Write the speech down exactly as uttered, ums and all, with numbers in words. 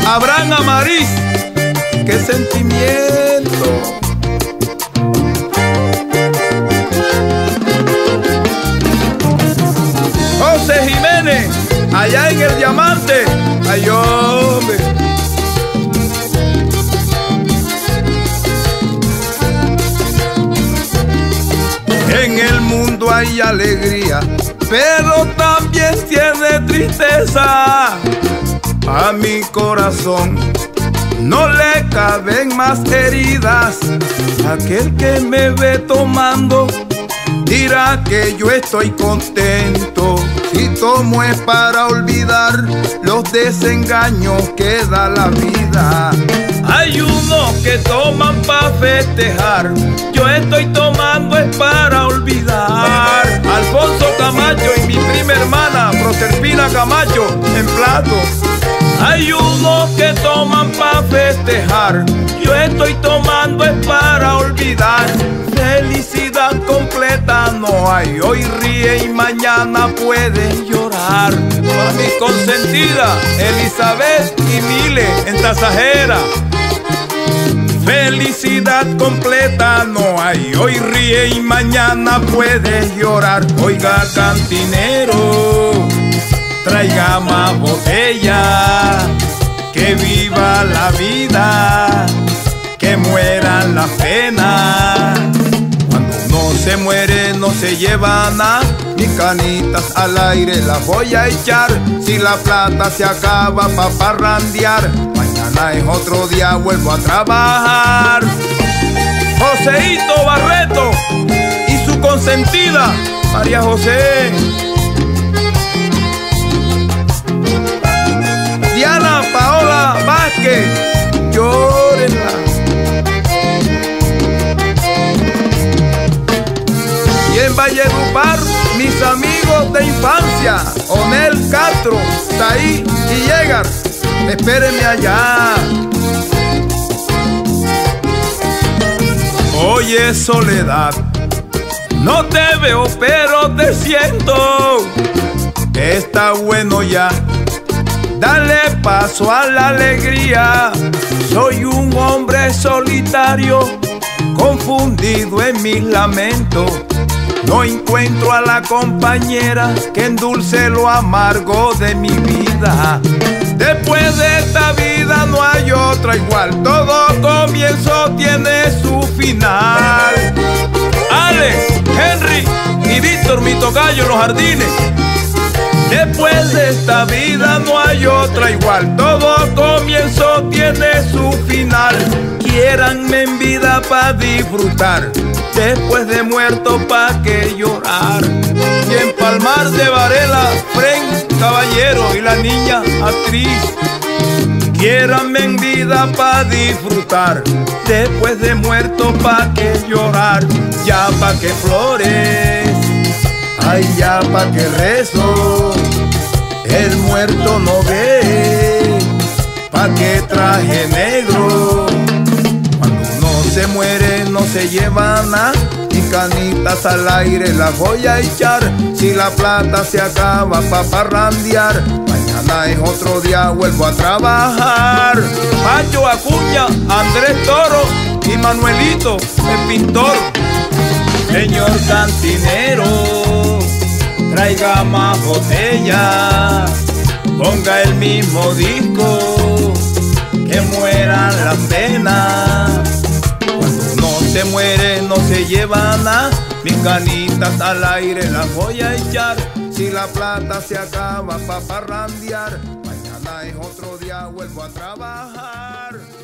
Abraham Amariz, qué sentimiento. José Jiménez, allá en el Diamante. Ay, hombre. En el mundo hay alegría, pero también tiene tristeza. A mi corazón no le caben más heridas. Aquel que me ve tomando dirá que yo estoy contento. Si tomo es para olvidar los desengaños que da la vida. Hay unos que toman para festejar, yo estoy tomando es para olvidar. Alfonso Camacho y mi prima hermana Proserpina Camacho en plato. Hay unos que toman para festejar, yo estoy tomando es para olvidar. Felicidad completa no hay, hoy ríe y mañana puede llorar. Para mi consentida Elizabeth y Mile en Tasajera. Felicidad completa no hay, hoy ríe y mañana puede llorar. Oiga cantinero, traiga más botella, que viva la vida, que mueran las penas. Cuando uno se muere no se lleva nada, mis canitas al aire las voy a echar. Si la plata se acaba pa' parrandear, mañana es otro día, vuelvo a trabajar. Joseito Barreto y su consentida María José. Diana Paola Vázquez, llórenla. Y en Valledupar, mis amigos de infancia, Onel Castro, Saí y Yegar, espérenme allá. Oye Soledad, no te veo pero te siento, está bueno ya. Dale paso a la alegría. Soy un hombre solitario, confundido en mis lamentos. No encuentro a la compañera que endulce lo amargo de mi vida. Después de esta vida no hay otra igual. Todo comienzo tiene su final. Alex, Henry y Víctor, mi tocayo en los jardines. Después de esta vida no hay otra igual. Todo comienzo tiene su final. Quiéranme en vida pa' disfrutar, después de muerto pa' que llorar. Y en Palmar de Varela, Fren Caballero y la niña actriz. Quiéranme en vida pa' disfrutar, después de muerto pa' que llorar. Ya pa' que flores, ay ya pa' que rezo, el muerto no ve, pa' que traje negro. Cuando uno se muere no se lleva nada, mis canitas al aire las voy a echar. Si la plata se acaba pa' parrandear, mañana es otro día, vuelvo a trabajar. Pacho Acuña, Andrés Toro y Manuelito, el pintor. Señor cantinero, traiga más botella, ponga el mismo disco, que mueran las penas. Cuando uno se muere no se lleva nada, mis canitas al aire las voy a echar. Si la plata se acaba pa' parrandear, mañana es otro día, vuelvo a trabajar.